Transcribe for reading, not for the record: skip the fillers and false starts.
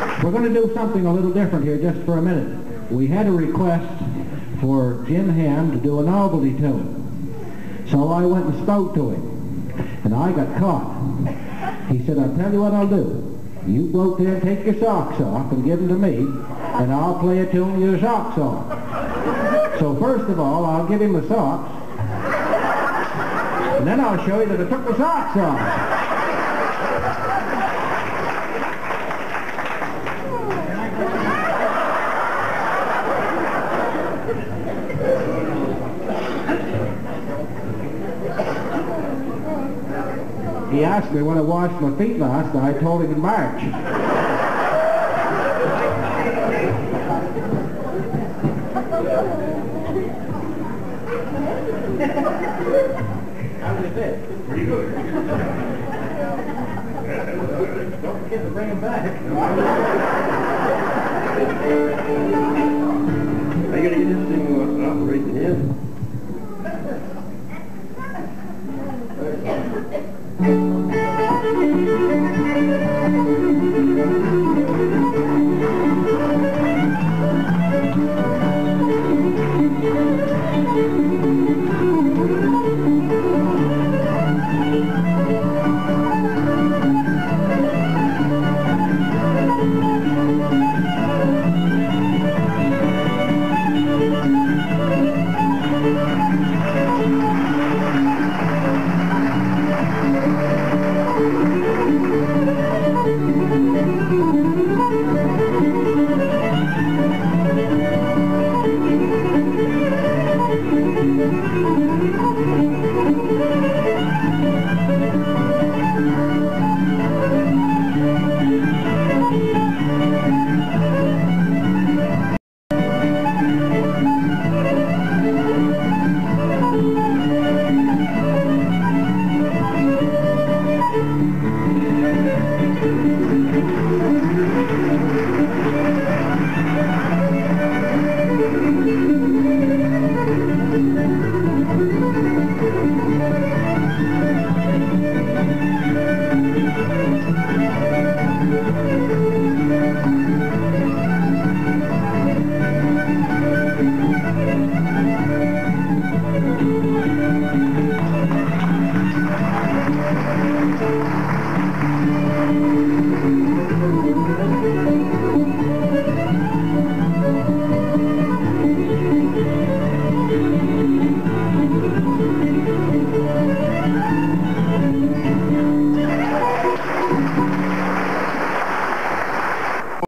We're going to do something a little different here just for a minute. We had a request for Jim Hamm to do a novelty tune. So I went and spoke to him. And I got caught. He said, I'll tell you what I'll do. You go up there and take your socks off and give them to me, and I'll play a tune with your socks off. So first of all, I'll give him the socks, and then I'll show you that I took the socks off. He asked me when I washed my feet last, and I told him in March. How did it fit? Pretty good. Don't forget to bring him back.